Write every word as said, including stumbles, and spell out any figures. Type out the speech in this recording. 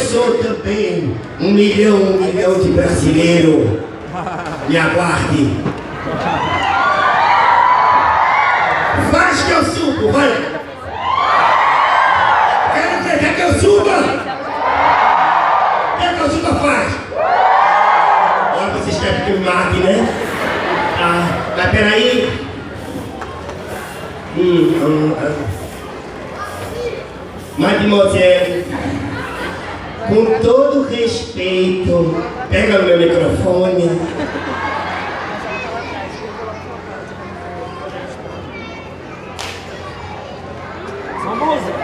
sou também um milhão, um milhão de brasileiro. Me aguarde. Faz que eu subo, vai. Quer, quer, quer que eu suba? Quer que eu suba, faz. Agora vocês querem que eu mate, né? Ah, mas peraí. Hum, hum, hum. Mademoiselle, com todo respeito, pega o meu microfone. Uma música.